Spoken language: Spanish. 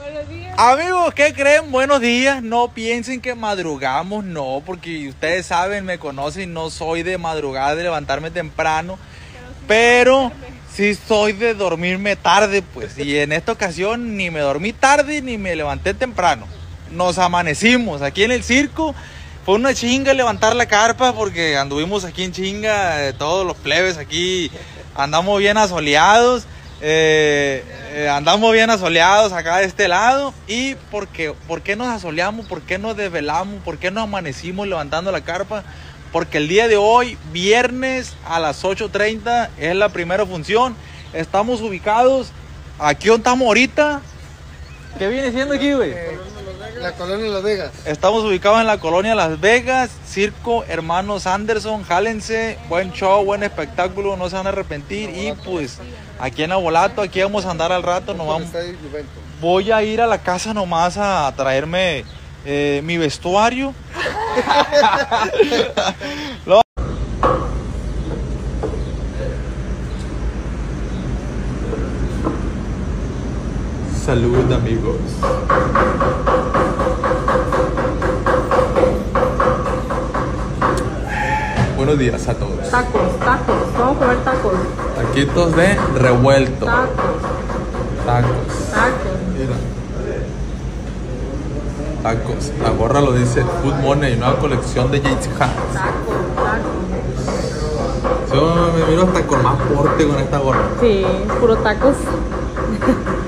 Buenos días. Amigos, ¿qué creen? Buenos días. No piensen que madrugamos, no, porque ustedes saben, me conocen, no soy de madrugada, de levantarme temprano, pero sí soy de dormirme tarde, pues. Y en esta ocasión ni me dormí tarde ni me levanté temprano. Nos amanecimos aquí en el circo. Fue una chinga levantar la carpa porque anduvimos aquí en chinga, todos los plebes aquí andamos bien asoleados. Andamos bien asoleados acá de este lado. ¿Y por qué nos asoleamos? ¿Por qué nos desvelamos? ¿Por qué nos amanecimos levantando la carpa? Porque el día de hoy, viernes a las 8:30, es la primera función. Estamos ubicados aquí donde estamos ahorita. ¿Qué viene siendo aquí, güey? La colonia Las Vegas. Estamos ubicados en la colonia Las Vegas, Circo Hermanos Anderson. Jálense, buen show, buen espectáculo, no se van a arrepentir. Y pues aquí en Abolato, aquí vamos a andar al rato. Voy a ir a la casa nomás a traerme mi vestuario. Salud, amigos. Buenos días a todos. Tacos. Vamos a comer tacos. Taquitos de revuelto. Tacos. Mira. Tacos. La gorra lo dice Food Money, nueva colección de Yates Hands. Tacos. Yo me miro hasta con más porte con esta gorra. Sí, puro tacos.